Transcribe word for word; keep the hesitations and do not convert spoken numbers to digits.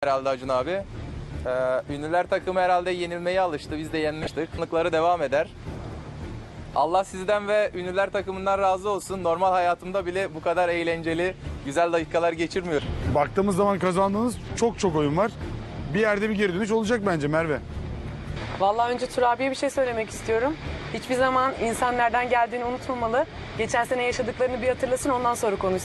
herhalde Acun abi. Ee, ünlüler takımı herhalde yenilmeye alıştı. Biz de yenmiştik. Tanıkları devam eder. Allah sizden ve ünlüler takımından razı olsun. Normal hayatımda bile bu kadar eğlenceli, güzel dakikalar geçirmiyorum. Baktığımız zaman kazandığınız çok çok oyun var. Bir yerde bir geri dönüş olacak bence Merve. Vallahi önce Tur abiye bir şey söylemek istiyorum. Hiçbir zaman insan nereden geldiğini unutmamalı. Geçen sene yaşadıklarını bir hatırlasın, ondan sonra konuş.